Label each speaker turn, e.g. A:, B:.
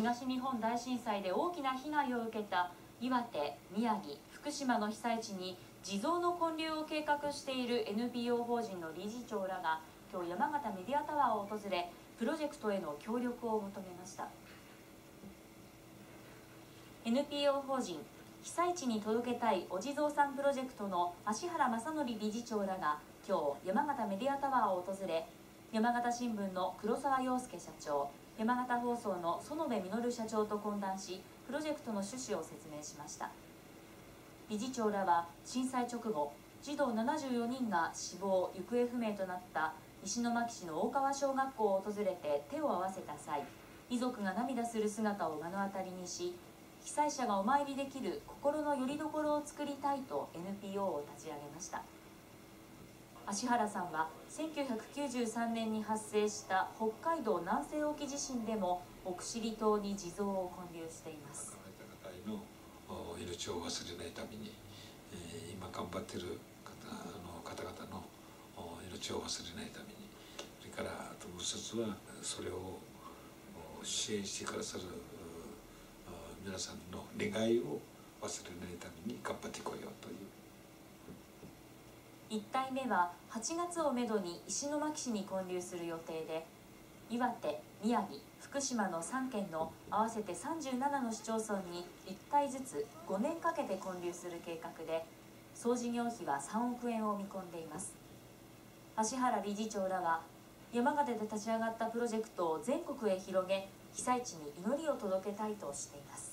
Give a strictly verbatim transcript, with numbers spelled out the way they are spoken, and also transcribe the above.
A: 東日本大震災で大きな被害を受けた岩手、宮城、福島の被災地に地蔵の建立を計画している エヌピーオー 法人の理事長らが今日山形メディアタワーを訪れ、プロジェクトへの協力を求めました。 エヌピーオー 法人被災地に届けたいお地蔵さんプロジェクトの芦原正則理事長らが今日山形メディアタワーを訪れ、山形新聞の黒沢陽介社長、山形放送の園部実社長と懇談し、プロジェクトの趣旨を説明しました。理事長らは震災直後、児童ななじゅうよにんが死亡・行方不明となった石巻市の大川小学校を訪れて手を合わせた際、遺族が涙する姿を目の当たりにし、被災者がお参りできる心の拠り所を作りたいと エヌピーオー を立ち上げました。芦原さんはせんきゅうひゃくきゅうじゅうさんねんに発生した北海道南西沖地震でも奥尻島に地蔵を建立しています。
B: の命を忘れないために、えー、今頑張っている方の方々の命を忘れないために、それからあともう一つはそれを支援してくださる皆さんの願いを忘れないために頑張ってこようという。
A: いち体目ははちがつをめどに石巻市に建立する予定で、岩手、宮城、福島のさんけんの合わせてさんじゅうななの市町村にいち体ずつごねんかけて建立する計画で、総事業費はさんおくえんを見込んでいます。芦原理事長らは山形で立ち上がったプロジェクトを全国へ広げ、被災地に祈りを届けたいとしています。